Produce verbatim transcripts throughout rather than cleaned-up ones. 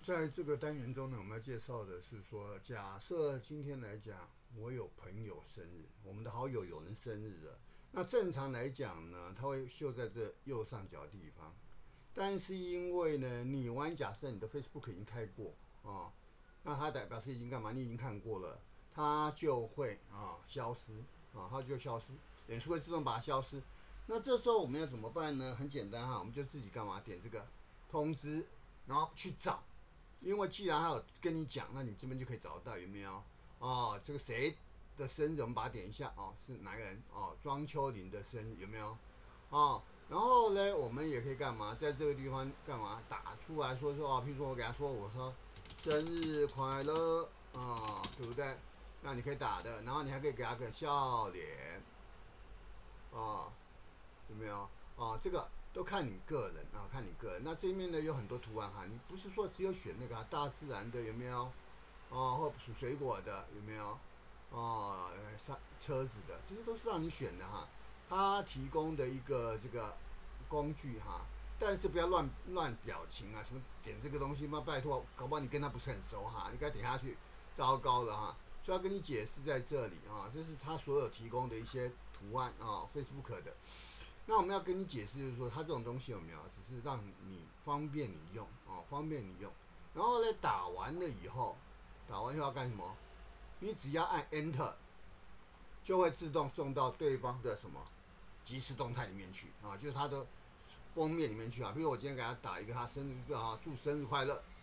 在这个单元中呢，我们要介绍的是说，假设今天来讲，我有朋友生日，我们的好友有人生日了，那正常来讲呢，他会秀在这右上角地方，但是因为呢，你玩假设你的 Facebook 已经开过啊、哦，那它代表是已经干嘛？你已经看过了，它就会啊、哦、消失啊、哦，它就消失，脸书会自动把它消失。那这时候我们要怎么办呢？很简单哈，我们就自己干嘛？点这个通知，然后去找。因为既然他有跟你讲，那你这边就可以找到有没有？哦，这个谁的生日，我们把它点一下哦，是哪个人？哦，庄秋玲的生日有没有？哦，然后呢，我们也可以干嘛？在这个地方干嘛？打出来说说哦，譬如说我给他说，我说生日快乐啊、哦，对不对？那你可以打的，然后你还可以给他个笑脸啊、哦，有没有？哦，这个都看你个人啊，看你个人。那这面呢有很多图案哈，你不是说只有选那个、啊、大自然的有没有？哦，或属水果的有没有？哦，车车子的，这些都是让你选的哈。它提供的一个这个工具哈，但是不要乱乱表情啊，什么点这个东西嘛，拜托，搞不好你跟他不是很熟哈，你该点下去，糟糕了哈。所以要跟你解释在这里啊，这是他所有提供的一些图案啊，Facebook 的。那我们要跟你解释，就是说，它这种东西有没有，只是让你方便你用哦，方便你用。然后呢，打完了以后，打完以后要干什么？你只要按 Enter，就会自动送到对方的什么即时动态里面去啊，就是它的封面里面去啊。比如我今天给他打一个他生日啊，祝生日快乐。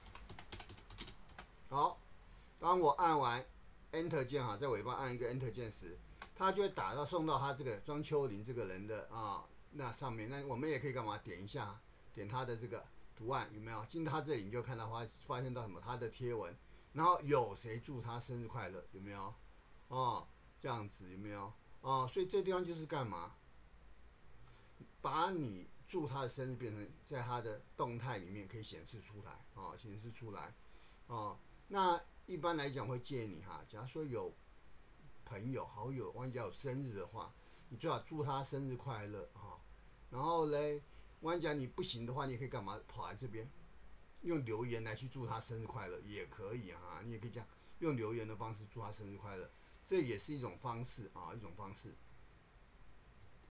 好，当我按完 Enter 键哈，在尾巴按一个 Enter 键时，它就会打到送到他这个庄秋玲这个人的啊那上面。那我们也可以干嘛？点一下，点他的这个图案有没有？进他这里你就看到发发现到什么他的贴文，然后有谁祝他生日快乐有没有？哦，这样子有没有？哦，所以这地方就是干嘛？把你祝他的生日变成在他的动态里面可以显示出来啊、哦，显示出来哦。那一般来讲会建议你哈，假如说有朋友、好友，万一有生日的话，你最好祝他生日快乐啊、哦。然后嘞，万一讲你不行的话，你也可以干嘛？跑来这边用留言来去祝他生日快乐也可以哈，你也可以这样用留言的方式祝他生日快乐，这也是一种方式啊，一种方式。